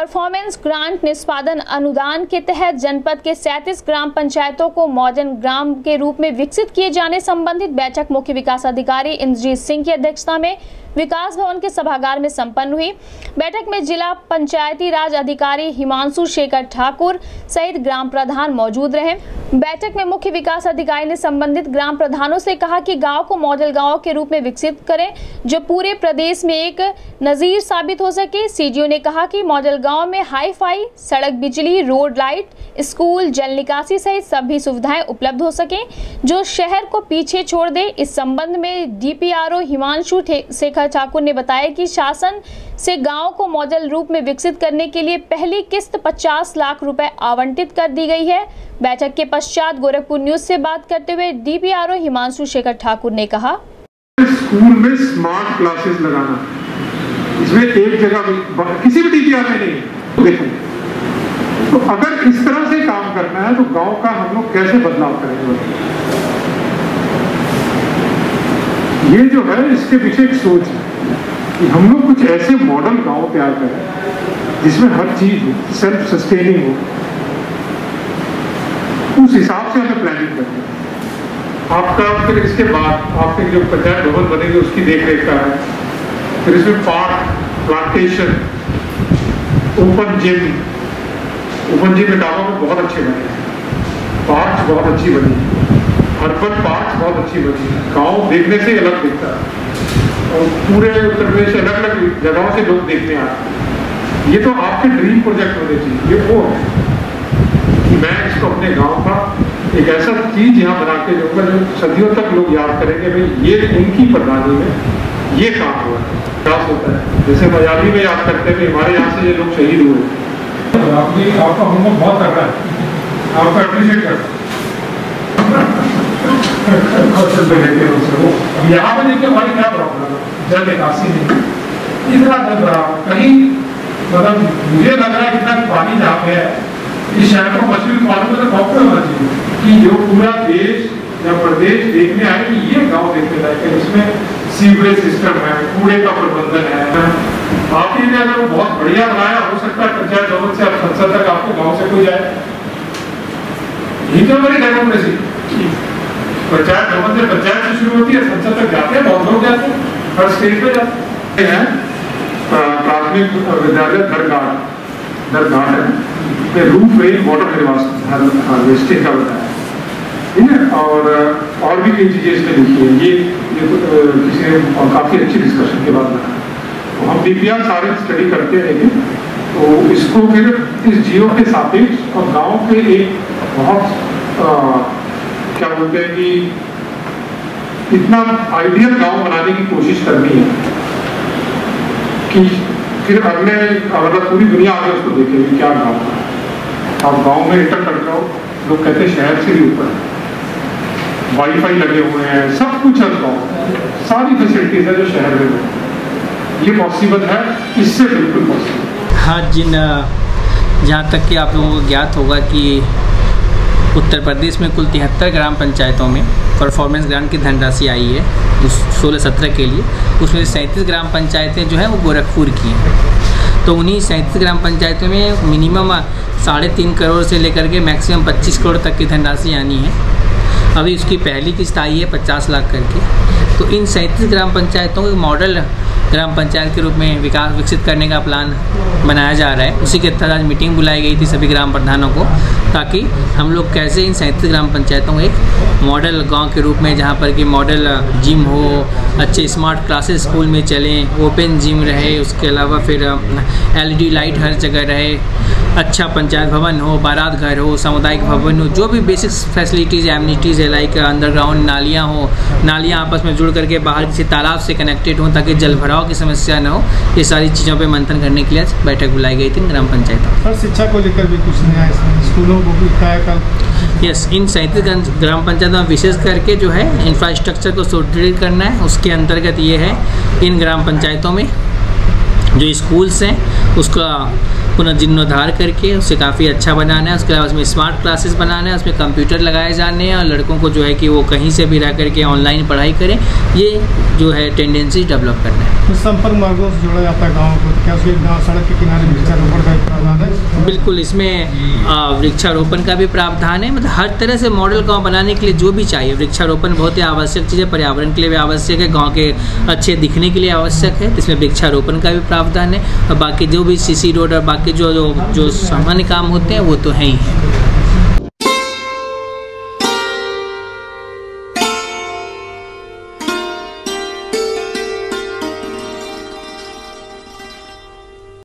Performance grant निष्पादन अनुदान के तहत जनपद के 37 ग्राम पंचायतों को मॉडर्न ग्राम के रूप में विकसित किए जाने संबंधित बैठक मुख्य विकास अधिकारी इंद्रजीत सिंह की अध्यक्षता में विकास भवन के सभागार में संपन्न हुई। बैठक में जिला पंचायती राज अधिकारी हिमांशु शेखर ठाकुर सहित ग्राम प्रधान मौजूद रहे। बैठक में मुख्य विकास अधिकारी ने संबंधित ग्राम प्रधानों से कहा कि गांव को मॉडल गांव के रूप में विकसित करें जो पूरे प्रदेश में एक नजीर साबित हो सके। सीडीओ ने कहा कि मॉडल गांव में हाई-फाई सड़क, बिजली, रोड लाइट, स्कूल, जल निकासी सहित सभी सुविधाएं उपलब्ध हो सके जो शहर को पीछे छोड़ दे। इस संबंध में डीपीआरओ हिमांशु शेखर ठाकुर ने बताया कि शासन से गांव को मॉडल रूप में विकसित करने के लिए पहली किस्त 50 लाख रुपए आवंटित कर दी गई है। बैठक के पश्चात गोरखपुर न्यूज से बात करते हुए डीपीआरओ हिमांशु शेखर ठाकुर ने कहा, स्कूल में स्मार्ट क्लासेस लगाना, इसमें एक जगह भी किसी भी डीपीआर में नहीं देखें। तो अगर इस तरह से काम करना है तो गांव का हम लोग कैसे बदलाव करेंगे? ये जो है इसके पीछे एक सोच है कि हम लोग कुछ ऐसे मॉडल गांव तैयार करें जिसमें हर चीज हो, सेल्फ सस्टेनिंग हो। उस हिसाब से हमें प्लानिंग करनी है। आपका फिर इसके बाद आपके जो पंचायत भवन बनेगी उसकी देखरेख का है। फिर इसमें पार्क, प्लांटेशन, ओपन जिम में गाँव में बहुत अच्छे बने, पार्क बहुत अच्छी बनी, अर्बन पार्क बहुत अच्छी बनी। गाँव देखने से अलग दिखता है और पूरे उत्तर प्रदेश से अलग अलग जगहों से लोग देखने आते हैं। ये तो आपके ड्रीम प्रोजेक्ट होने चाहिए। ये वो है कि मैं इसको अपने गांव का एक ऐसा चीज यहाँ बना के दूंगा जो सदियों तक लोग याद करेंगे, भाई ये उनकी प्रधानी में ये काम हुआ है, विकास होता है। जैसे मजाली में याद करते हैं कि हमारे यहाँ से ये लोग शहीद हुए। आपका होमवर्क बहुत कर रहा है, आपका अप्रिशिएट करता है। यहाँ पे देखिए भाई क्या प्रॉब्लम है, जल निकासी नहीं, इतना जल रहा कहीं, मतलब मुझे लग रहा है इतना पानी जहाँ पे है इस शहर को मछली उत्पादन में तो बहुत होना चाहिए कि जो पूरा देश या प्रदेश देखने आए कि ये गांव देखने लायक है, इसमें सीवरेज सिस्टम है, कूड़े का प्रबंधन है। आपके लिए अगर वो बहुत बढ़िया बनाया, हो सकता है पंचायत भवन से संसद तक आपके गाँव से कोई जाए। यही तो हमारी डेमोक्रेसी, पंचायत भवन से पंचायत से शुरू होती है, संसद तक जाते हैं, बहुत लोग जाते हैं, हर स्टेज पे जाते हैं। प्राथमिक विद्यालय दरगाह है, रूफ रेल वाटर हार्वेस्टिंग का बताया, ठीक है। और भी कई चीजें इसमें लिखी है। ये किसी ने काफी अच्छी डिस्कशन के बाद बनाया। तो हम डीपीआर सारे स्टडी करते हैं, लेकिन तो इसको फिर इस जियो के सापेक्ष और गाँव के एक बहुत क्या बोलते हैं कि इतना आइडियल गांव बनाने की कोशिश करनी है कि फिर अगले अगर पूरी दुनिया आगे उसको देखेगी क्या गांव है। आप गांव में एंटर कर जाओ, लोग कहते हैं शहर से भी ऊपर, वाईफाई लगे हुए हैं, सब कुछ है गांव, सारी फैसिलिटीज है जो शहर में है। ये पॉसिबल है, इससे बिल्कुल पॉसिबल। हाँ, जहाँ तक कि आप लोगों को ज्ञात होगा कि उत्तर प्रदेश में कुल 73 ग्राम पंचायतों में परफॉर्मेंस ग्रांट की धनराशि आई है 16-17 के लिए। उसमें 37 ग्राम पंचायतें जो हैं वो गोरखपुर की हैं। तो उन्हीं 37 ग्राम पंचायतों में मिनिमम 3.5 करोड़ से लेकर के मैक्सिमम 25 करोड़ तक की धनराशि आनी है। अभी उसकी पहली किस्त आई है 50 लाख करके। तो इन 37 ग्राम पंचायतों को मॉडल ग्राम पंचायत के रूप में विकसित करने का प्लान बनाया जा रहा है। उसी के तहत आज मीटिंग बुलाई गई थी सभी ग्राम प्रधानों को, ताकि हम लोग कैसे इन 37 ग्राम पंचायतों को एक मॉडल गांव के रूप में, जहां पर कि मॉडल जिम हो, अच्छे स्मार्ट क्लासेस स्कूल में चलें, ओपन जिम रहे, उसके अलावा फिर LED लाइट हर जगह रहे, अच्छा पंचायत भवन हो, बारात घर हो, सामुदायिक भवन हो, जो भी बेसिक फैसिलिटीज़ एमिनिटीज़ है, लाइक अंडरग्राउंड नालियाँ हो, नालियाँ आपस में जुड़ करके बाहर किसी तालाब से कनेक्टेड हो ताकि जल भराव की समस्या न हो। ये सारी चीज़ों पे मंथन करने के लिए बैठक बुलाई गई थी ग्राम पंचायतों। सर, शिक्षा को लेकर भी कुछ नया स्कूलों को भी कायाकल्प। यस, इन 37 ग्राम पंचायतों में विशेष करके जो है इंफ्रास्ट्रक्चर को सुदृढ़ करना है। उसके अंतर्गत ये है इन ग्राम पंचायतों में जो स्कूल्स हैं उसका पुनर्जीर्णोद्धार करके उसे काफ़ी अच्छा बनाना है। उसके अलावा उसमें स्मार्ट क्लासेस बनाना है, उसमें कंप्यूटर लगाए जाने हैं और लड़कों को जो है कि वो कहीं से भी रह करके ऑनलाइन पढ़ाई करें, ये जो है टेंडेंसी डेवलप करना है। तो संपर्क मार्गों से जोड़ा जाता है गाँव को, क्या उसके गाँव सड़क के किनारे वृक्षारोपण का प्रावधान है? बिल्कुल, इसमें वृक्षारोपण का भी प्रावधान है। मतलब हर तरह से मॉडल गाँव बनाने के लिए जो भी चाहिए, वृक्षारोपण बहुत ही आवश्यक चीज़ है, पर्यावरण के लिए भी आवश्यक है, गाँव के अच्छे दिखने के लिए आवश्यक है, इसमें वृक्षारोपण का भी प्रावधान है। और बाकी जो भी सीसी रोड और बाकी जो सामान्य काम होते हैं वो तो हैं ही हैं।